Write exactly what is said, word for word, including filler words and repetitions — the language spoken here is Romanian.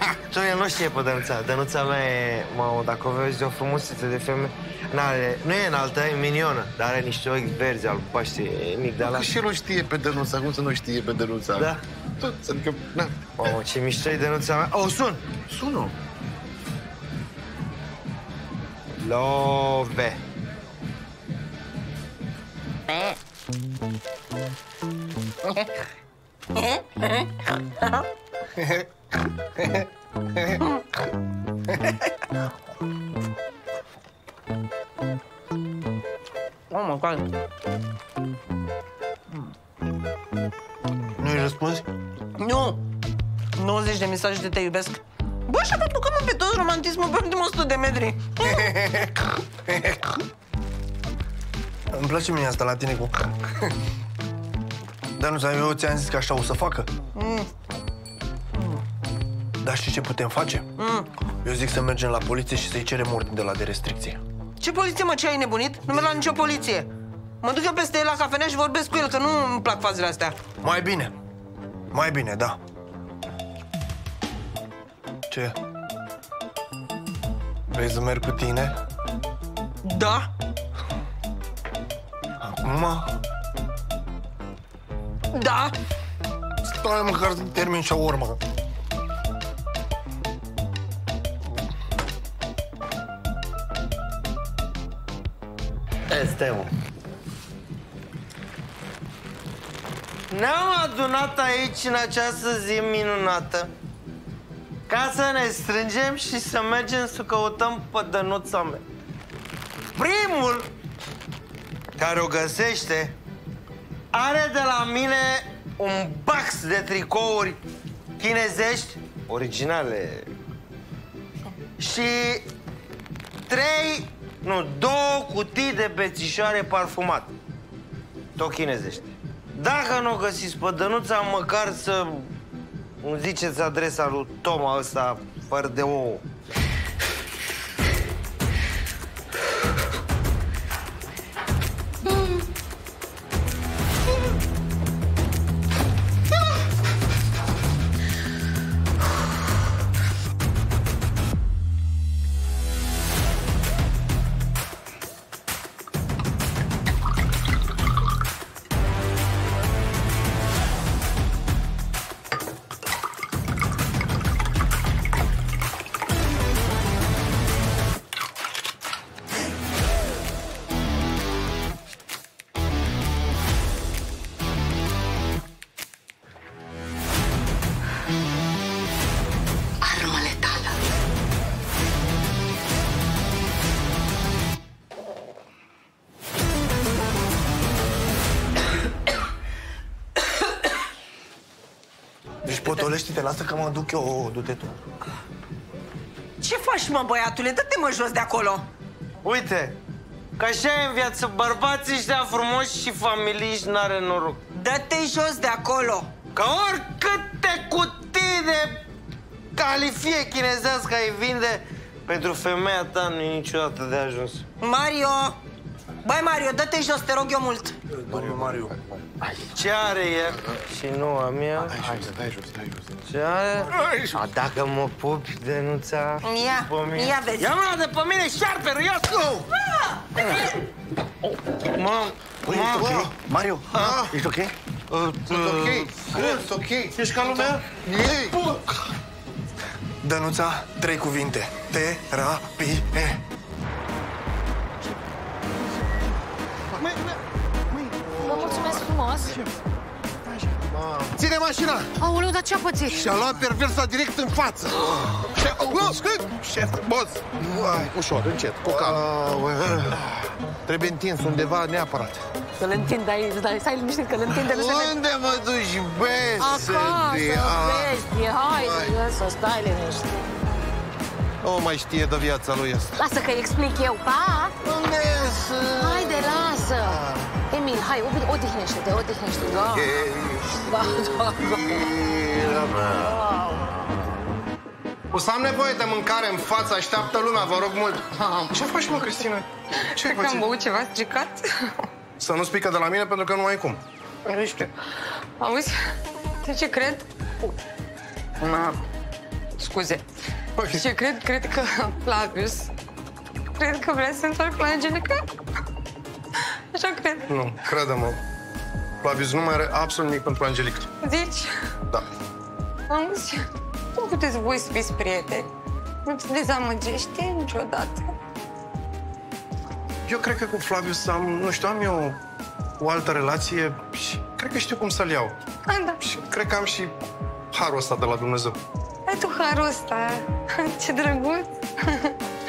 Tu el nu știe pe Dănuța. Dănuța mea e, mamă, dacă o vezi, o frumusețe de femeie. N-are, nu e înaltă, e minionă, dar are niște ochi verzi, albaștri, e migdala. Și el o știe pe Dănuța, cum să nu știe pe Dănuța? Da. Tot, adică, na. Mamă, ce mișto-i Dănuța mea. O, sun! Sună. Love. Oh my God. Nu-i răspunzi? Nu! nouăzeci de mesaje de te iubesc. Bă, așa pentru că mă pe toți romantismul pe ultimul o sută de metri. Îmi place mie asta la tine cu... Dar nu, eu ți-am zis că așa o să facă. Mm. Dar știi ce putem face? Mm. Eu zic să mergem la poliție și să-i cerem ordine de la de restricție. Ce poliție, mă, ce ai nebunit? Nu merg la nicio poliție. Mă duc eu peste el la cafenea și vorbesc cu el, că nu îmi plac fazele astea. Mai bine. Mai bine, da. Ce? Vrei să merg cu tine? Da? Acum? Da? Stai măcar să termin și urmă. Este, mă. Ne-am adunat aici în această zi minunată ca să ne strângem și să mergem să căutăm pe Dănuța mea. Primul care o găsește are de la mine un box de tricouri chinezești, originale, și trei, nu, două cutii de bețișoare parfumate, tot chinezești. Dacă nu o găsiți pe Dănuța, măcar să îmi ziceți adresa lui Toma ăsta, fără de ouă. Potolește-te, lasă că mă duc eu, du-te tu. Ce faci, mă, băiatule? Dă-te, mă, jos de acolo. Uite, că așa e în viață, bărbații ăștia frumoși și familiști n-are noroc. Dă-te jos de acolo. Că oricâte cutii de califie chinezească ai vinde, pentru femeia ta nu e niciodată de ajuns. Mario! Băi, Mario, dă-te jos, te rog eu mult. Domnul Mario. Ce are el și nu a mea? Stai jos, stai jos, stai jos. Ce are? A, dacă mă pupi, Dănuța, Ia, ia vezi. Ia mâna de pe mine, șarpe, ia tu! Mă, mă, Mario, ești ok? Sunt ok, sunt ok. Ești ca lumea? Ei! Dănuța, trei cuvinte. Terapie. Vă mulțumesc frumos. Ține mașina! Aoleu, dar ce-a pățit? Și-a luat perversa direct în față. Șef, boss! Ușor, încet, cu calm. Trebuie întins undeva neapărat. Să-l întind aici, dar stai liniștit că-l întinde. Unde mă duci, Acasă, bestie, haide, să stai liniștit. Nu mai știe de viața lui asta. Lasă că-i explic eu, pa! Unde să... Haide, lasă! Emil, hai, odihnește-te, odihnește-te, da! O să am nevoie de mâncare în față, așteaptă lumea, vă rog mult. Ce faci, mă, Cristina? Ce ai Cred că am băut ceva stricat. Să nu spică de la mine, pentru că nu ai cum. Nu știu. Auzi? De ce cred? Na, scuze. Și cred, cred că Flavius, cred că vrea să se întoarcă la Angelica. Așa cred. Nu, crede-mă. Flavius nu mai are absolut nimic pentru Angelica. Zici? Da. Auzi, cum puteți voi să fiți prieteni? Nu te dezamăgește niciodată? Eu cred că cu Flavius am, nu știu, am eu o altă relație și cred că știu cum să-l iau. A, da. Și cred că am și harul ăsta de la Dumnezeu. Ai tu harul ăsta. Ce drăguț.